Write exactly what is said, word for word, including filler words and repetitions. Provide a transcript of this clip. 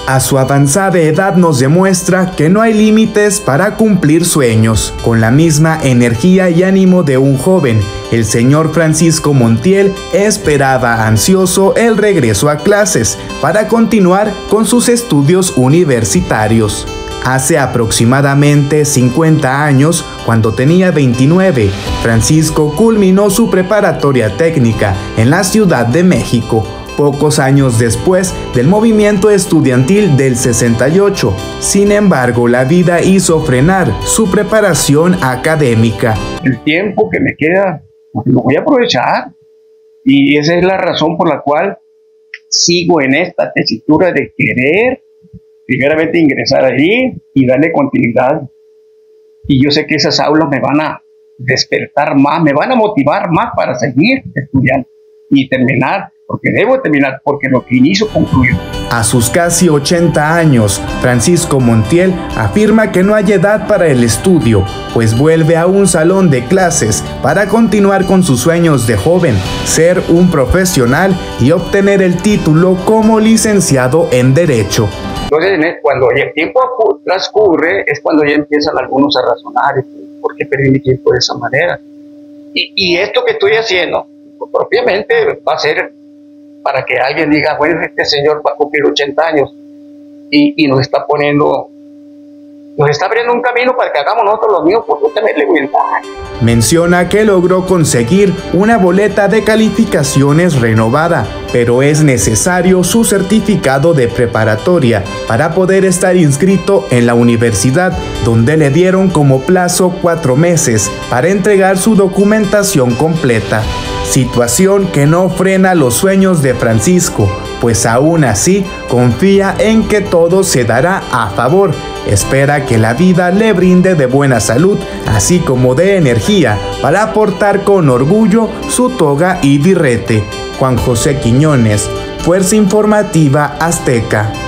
A su avanzada edad nos demuestra que no hay límites para cumplir sueños. Con la misma energía y ánimo de un joven, el señor Francisco Montiel esperaba ansioso el regreso a clases para continuar con sus estudios universitarios. Hace aproximadamente cincuenta años, cuando tenía veintinueve, Francisco culminó su preparatoria técnica en la Ciudad de México, pocos años después del movimiento estudiantil del sesenta y ocho. Sin embargo, la vida hizo frenar su preparación académica. El tiempo que me queda, lo voy a aprovechar. Y esa es la razón por la cual sigo en esta tesitura de querer, primeramente, ingresar allí y darle continuidad. Y yo sé que esas aulas me van a despertar más, me van a motivar más para seguir estudiando y terminar. Porque debo terminar, porque lo que inicio concluyo. A sus casi ochenta años, Francisco Montiel afirma que no hay edad para el estudio, pues vuelve a un salón de clases para continuar con sus sueños de joven, ser un profesional y obtener el título como licenciado en Derecho. Entonces, cuando el tiempo transcurre, es cuando ya empiezan algunos a razonar, ¿por qué perdí mi tiempo de esa manera? Y, y esto que estoy haciendo, pues, propiamente va a ser para que alguien diga, bueno, este señor va a cumplir ochenta años y, y nos está poniendo, nos está abriendo un camino para que hagamos nosotros los mismos, porque usted me le voy a dar. Menciona que logró conseguir una boleta de calificaciones renovada, pero es necesario su certificado de preparatoria para poder estar inscrito en la universidad, donde le dieron como plazo cuatro meses para entregar su documentación completa. Situación que no frena los sueños de Francisco, pues aún así confía en que todo se dará a favor. Espera que la vida le brinde de buena salud, así como de energía, para portar con orgullo su toga y birrete. Juan José Quiñones, Fuerza Informativa Azteca.